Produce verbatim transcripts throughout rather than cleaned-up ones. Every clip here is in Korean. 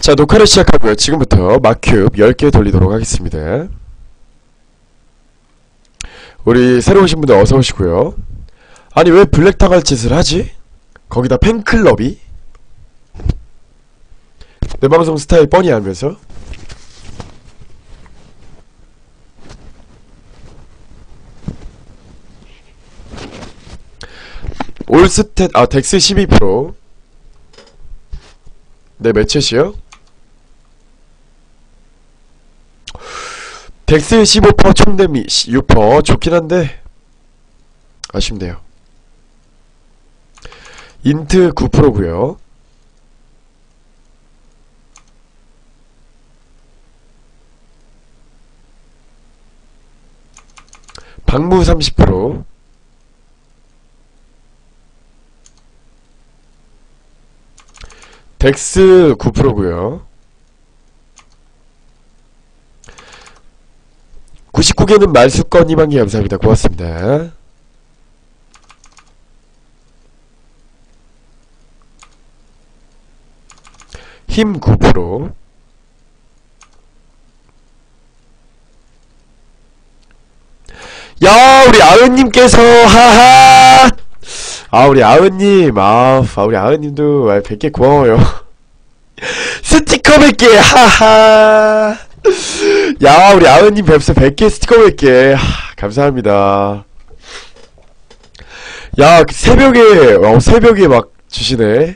자, 녹화를 시작하고요. 지금부터 마큐브 열 개 돌리도록 하겠습니다. 우리 새로 오신 분들 어서 오시고요. 아니 왜 블랙탕할 짓을 하지? 거기다 팬클럽이? 내 방송 스타일 뻔히 알면서. 올스탯 아 덱스 십이 퍼센트. 네, 매챗이요? 덱스 십오 퍼센트, 총데미 육 퍼센트. 좋긴 한데 아쉽네요. 인트 구 퍼센트고요 방무 삼십 퍼센트. 덱스 구 퍼센트고요 구십구 개는 말수건 희망기 감사합니다. 고맙습니다. 힘 구 퍼센트. 야, 우리 아은님께서 하하. 아, 우리 아은님, 아, 아 우리 아은님도 아, 백 개 고마워요. 스티커 백 개 하하. 야, 우리 아은님 뵙서 백 개 스티커 백 개 하, 감사합니다. 야, 새벽에 어, 새벽에 막 주시네.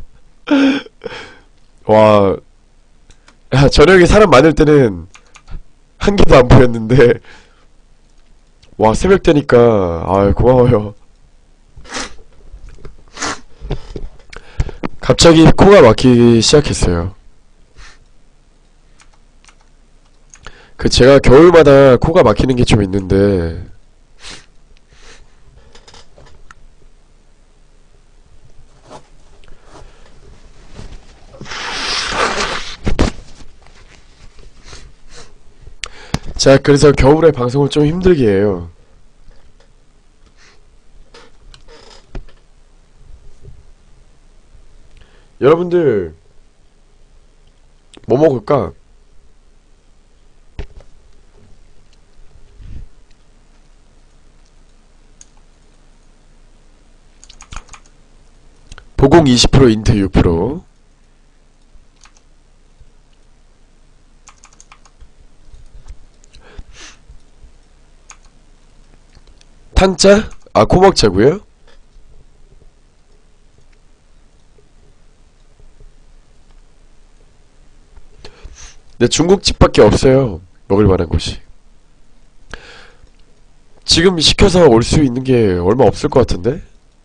와, 야, 저녁에 사람 많을 때는 한 개도 안 보였는데 와, 새벽 되니까 아, 고마워요. 갑자기 코가 막히기 시작했어요. 그 제가 겨울마다 코가 막히는 게 좀 있는데 자, 그래서 겨울에 방송을 좀 힘들게 해요. 여러분들 뭐 먹을까? 보공 이십 퍼센트, 인트 육 퍼센트. 탄자? 아, 코먹자고요? 네, 중국집밖에 없어요. 먹을 만한 곳이. 지금 시켜서 올 수 있는 게 얼마 없을 것 같은데?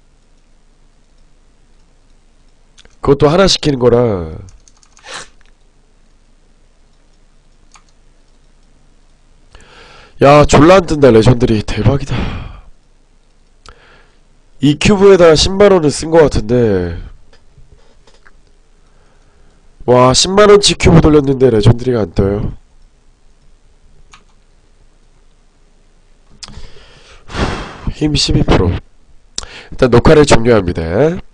그것도 하나 시키는 거라. 야, 졸라 안 뜬다. 레전드리 대박이다. 이 큐브에다 십만원을 쓴 것 같은데 와, 십만원치 큐브 돌렸는데 레전드리가 안 떠요. 힘 십이 퍼센트. 일단 녹화를 종료합니다.